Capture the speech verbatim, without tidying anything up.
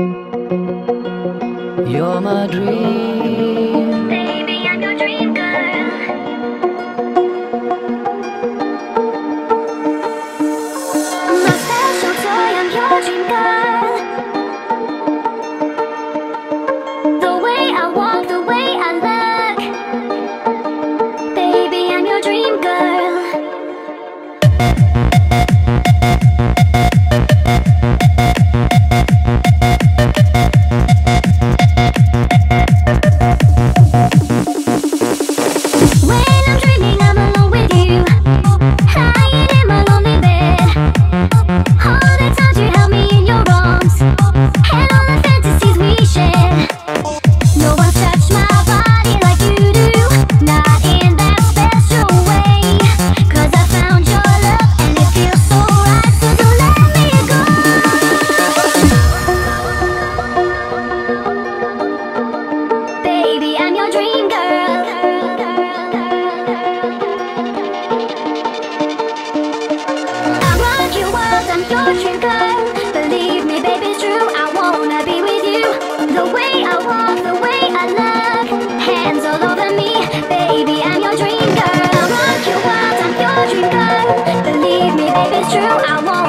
You're my dream. Baby, I'm your dream girl. My special toy, I'm your dream girl. The way I walk, the way I look. Baby, I'm your dream girl. Believe me, baby, it's true. I wanna be with you. The way I walk, the way I look, hands all over me. Baby, I'm your dream girl. I rock you world, I'm your dream girl. Believe me, baby, it's true. I want